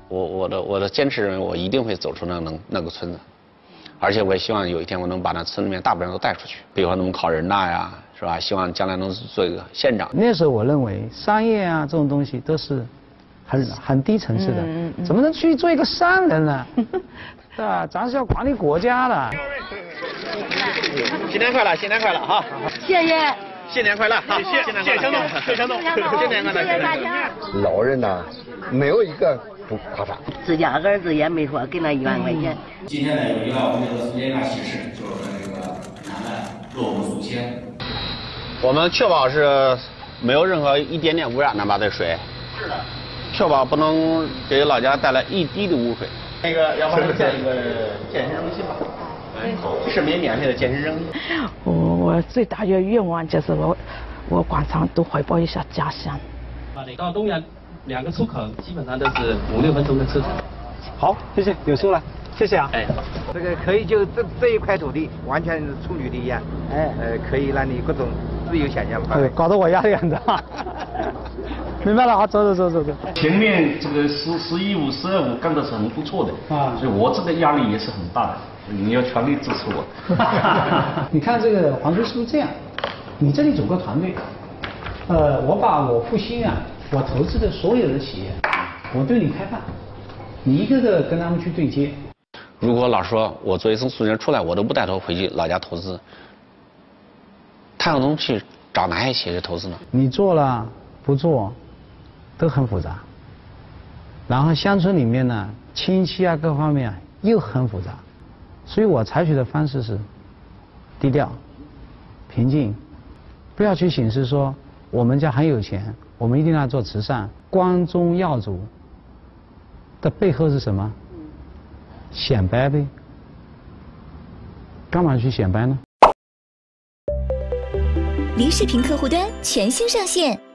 我的坚持认为我一定会走出那个村子，而且我也希望有一天我能把那村里面大部分人都带出去，比如说能考人大呀，是吧？希望将来能做一个县长。 那时候我认为商业啊这种东西都是很低层次的，怎么能去做一个商人呢？是吧？咱是要管理国家的。 新年快乐，新年快乐哈！ 谢谢。 新年快乐，好，谢强东，谢强东，新年快乐，谢谢大家。 老人呐，没有一个不夸张。 自家儿子也没说给那1万块钱。 今天呢，有一个我们这个苏联大喜事，就是说这个男的落伍祖先。 我们确保是没有任何一点点污染的吧？这水。是的。确保不能给老家带来一滴的污水。那个，要不然建一个健身中心吧？市民免费的健身中心。 我最大的愿望就是我广场都汇报一下家乡。 到东阳2个出口基本上都是5、6分钟的车程。 好，谢谢，有数了，谢谢啊。 哎， 这个可以就这一块土地完全是处女地一样，可以让你各种自由想象吧。 搞得我压力很大。明白了，好，走。 前面这个11.5、12.5干的是很不错的啊，所以我这个压力也是很大的。你要全力支持我。 你看这个黄队是不是这样？你这里组个团队，我把我复兴啊，我投资的所有的企业，我对你开放，你一个个跟他们去对接。 如果老说我作为从苏联出来，我都不带头回去老家投资，他有东西找哪些企业去投资呢？ 你做了不做，都很复杂。然后乡村里面呢，亲戚啊各方面啊又很复杂。所以我采取的方式是低调、平静，不要去显示说我们家很有钱，我们一定要做慈善。光宗耀祖的背后是什么？显摆呗。干嘛去显摆呢？ 梨视频客户端全新上线，